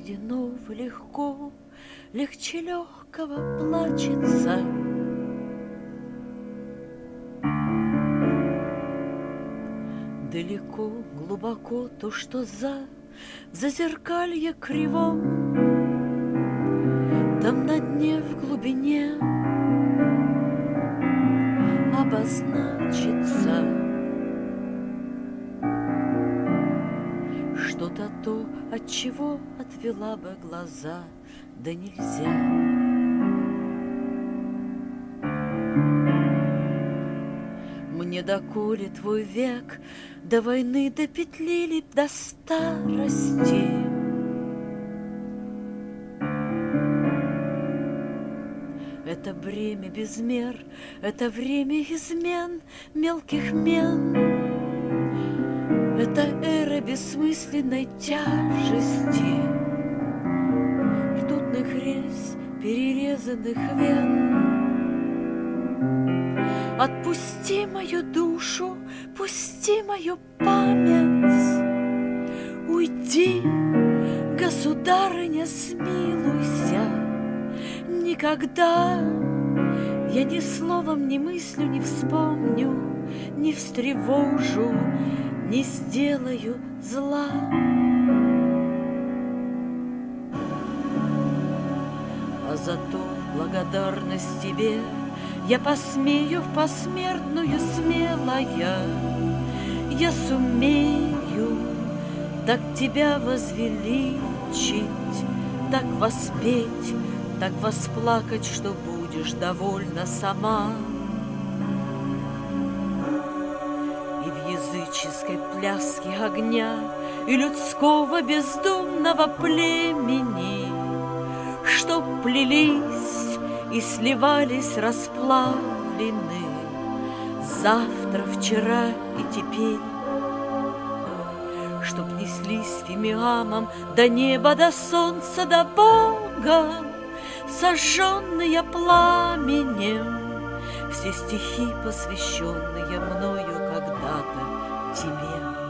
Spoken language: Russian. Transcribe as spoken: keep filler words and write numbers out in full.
водяного легко, легче легкого плачется. Далеко, глубоко то, что за в зазеркалье кривом, там на дне в глубине обозначится что-то то, от чего отвела бы глаза, да нельзя. Мне доколе твой век до войны до петли ли до старости? Это бремя без мер, это время измен, мелких мен. Это эра бессмысленной тяжести, ртутных рельс, перерезанных вен. Отпусти мою душу, пусти мою память. Уйди, государыня, смилуйся. Никогда я ни словом, ни мыслью не вспомню, не встревожу, не сделаю зла. А зато благодарность тебе я посмею в посмертную смелая, я сумею так тебя возвеличить, так воспеть, так восплакать, что будешь довольна сама. И в языческой пляске огня и людского бездумного племени, что плелись и сливались расплавлены завтра, вчера и теперь, чтоб неслись фимиамом до неба, до солнца, до Бога, сожженные пламенем, все стихи, посвященные мною когда-то тебе.